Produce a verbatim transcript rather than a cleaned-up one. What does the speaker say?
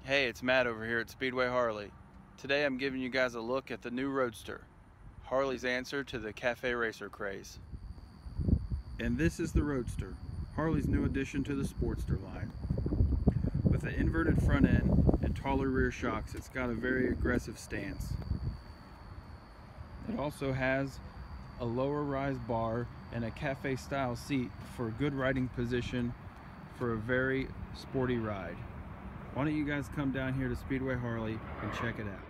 Hey, it's Matt over here at Speedway Harley. Today I'm giving you guys a look at the new Roadster, Harley's answer to the cafe racer craze. And this is the Roadster, Harley's new addition to the Sportster line. With an inverted front end and taller rear shocks, it's got a very aggressive stance. It also has a lower rise bar and a cafe style seat for a good riding position for a very sporty ride. Why don't you guys come down here to Speedway Harley and check it out.